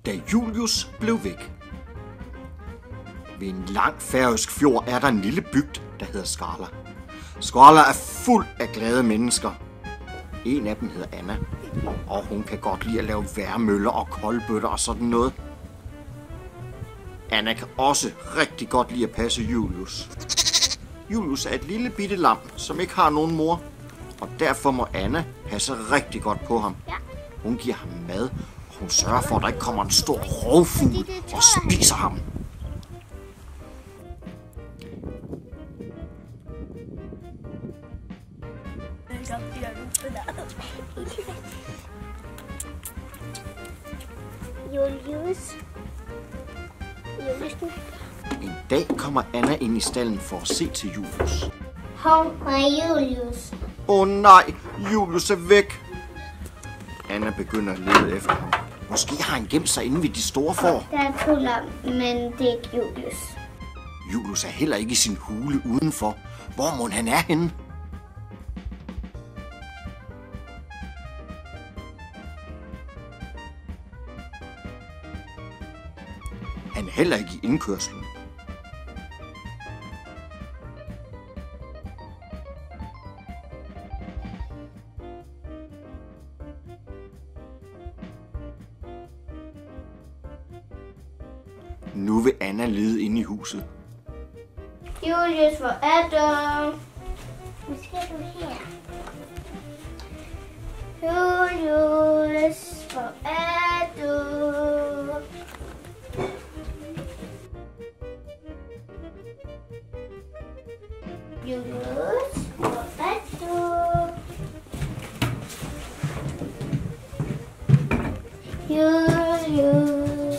Da Julius blev væk. Ved en lang færøsk fjord er der en lille bygd, der hedder Skala. Skala er fuld af glade mennesker. En af dem hedder Anna, og hun kan godt lide at lave vejrmøller og koldbøtter og sådan noget. Anna kan også rigtig godt lide at passe Julius. Julius er et lille bitte lam, som ikke har nogen mor, og derfor må Anna passe rigtig godt på ham. Hun giver ham mad, og hun sørger for, at der ikke kommer en stor rovfugl og spiser ham. Julius. En dag kommer Anna ind i stalden for at se til Julius. Hov, Julius. Åh nej, Julius er væk. Anna begynder at lede efter ham. Måske har han gemt sig inde ved de store får. Der er 2 lam, men det er ikke Julius. Julius er heller ikke i sin hule udenfor. Hvor mon han er henne? Han er heller ikke i indkørslen. Nu vil Anna lede inde i huset. Julius, hvor er du? Måske er du her. Julius, hvor er du? Julius, hvor er du? Julius.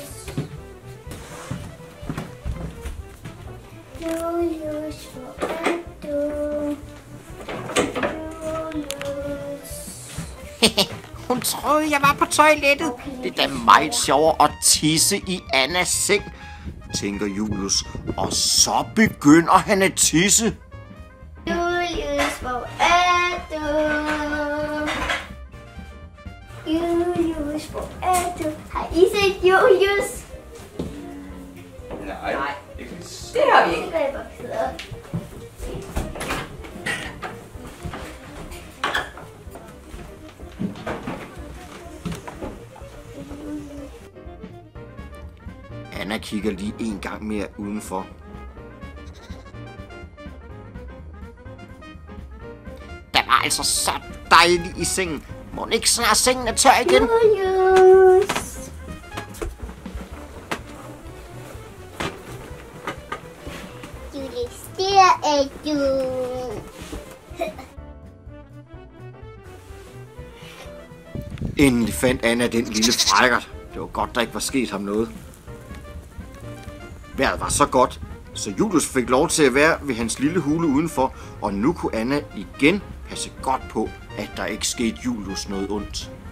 Julius, hvor er du? Julius. Hun troede, jeg var på toilettet. Det er da meget sjovere at tisse i Annas seng, tænker Julius. Og så begynder han at tisse. Julius, hvor er du? Julius, hvor er du? Har I set Julius? Nej, det har vi ikke. Det er vokset op. Anna kigger lige en gang mere udenfor. Der var altså så dejligt i sengen. Må ikke snart sengen er tør igen? Julius. Julius, der er du. Endelig fandt Anna den lille frækkert. Det var godt, der ikke var sket ham noget. Vejret var så godt, så Julius fik lov til at være ved hans lille hule udenfor, og nu kunne Anna igen passe godt på, at der ikke skete Julius noget ondt.